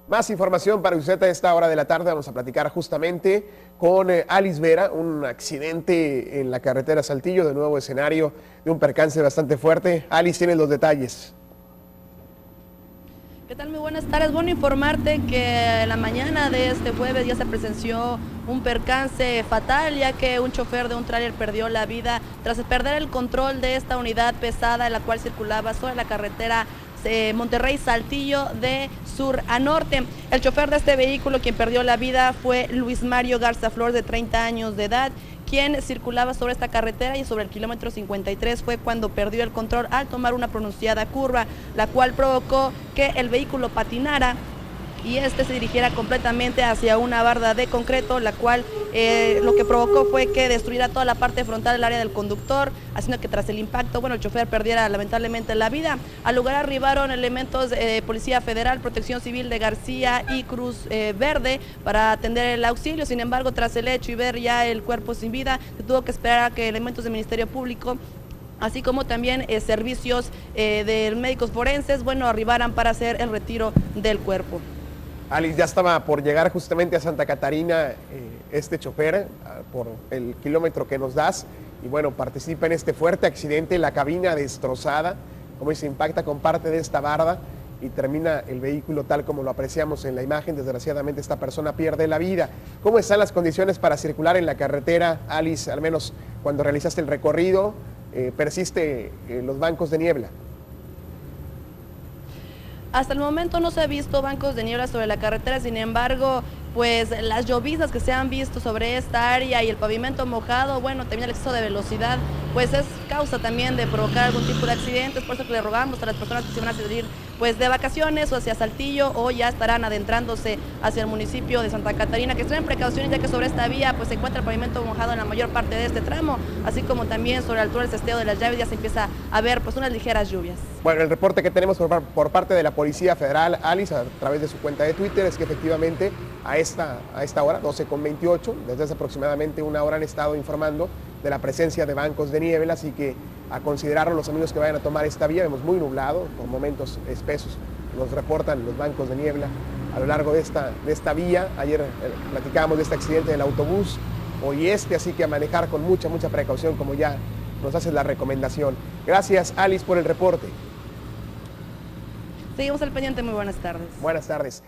Más información para usted a esta hora de la tarde. Vamos a platicar justamente con Alice Vera, un accidente en la carretera Saltillo, de nuevo escenario de un percance bastante fuerte. Alice, tienes los detalles. ¿Qué tal? Muy buenas tardes. Bueno, informarte que en la mañana de este jueves ya se presenció un percance fatal, ya que un chofer de un tráiler perdió la vida tras perder el control de esta unidad pesada en la cual circulaba sobre la carretera Monterrey-Saltillo de sur a norte. El chofer de este vehículo, quien perdió la vida, fue Luis Mario Garza Flores, de 30 años de edad, quien circulaba sobre esta carretera, y sobre el kilómetro 53 fue cuando perdió el control al tomar una pronunciada curva, la cual provocó que el vehículo patinara y este se dirigiera completamente hacia una barda de concreto, la cual lo que provocó fue que destruyera toda la parte frontal del área del conductor, haciendo que tras el impacto, el chofer perdiera lamentablemente la vida. Al lugar arribaron elementos de Policía Federal, Protección Civil de García y Cruz Verde para atender el auxilio. Sin embargo, tras el hecho y ver ya el cuerpo sin vida, se tuvo que esperar a que elementos del Ministerio Público, así como también servicios de médicos forenses, arribaran para hacer el retiro del cuerpo. Alice, ya estaba por llegar justamente a Santa Catarina este chofer por el kilómetro que nos das, y participa en este fuerte accidente, la cabina destrozada, como se impacta con parte de esta barda y termina el vehículo tal como lo apreciamos en la imagen. Desgraciadamente esta persona pierde la vida. ¿Cómo están las condiciones para circular en la carretera, Alice? Al menos cuando realizaste el recorrido, persiste los bancos de niebla. Hasta el momento no se ha visto bancos de niebla sobre la carretera, sin embargo, pues las lloviznas que se han visto sobre esta área y el pavimento mojado, también el exceso de velocidad, pues es causa también de provocar algún tipo de accidentes. Por eso que le rogamos a las personas que se van a salir de vacaciones o hacia Saltillo, o ya estarán adentrándose hacia el municipio de Santa Catarina, que estén en precauciones, ya que sobre esta vía se encuentra el pavimento mojado en la mayor parte de este tramo, así como también sobre la altura del cesteo de las llaves ya se empieza a ver unas ligeras lluvias. Bueno, el reporte que tenemos por parte de la Policía Federal, Alice, a través de su cuenta de Twitter, es que efectivamente a esta hora, 12:28, desde hace aproximadamente una hora han estado informando de la presencia de bancos de niebla, así que a considerarlo los amigos que vayan a tomar esta vía. Vemos muy nublado, por momentos espesos nos reportan los bancos de niebla a lo largo de esta vía. Ayer platicábamos de este accidente del autobús, hoy así que a manejar con mucha precaución, como ya nos hace la recomendación. Gracias, Alice, por el reporte. Seguimos al pendiente. Muy buenas tardes. Buenas tardes.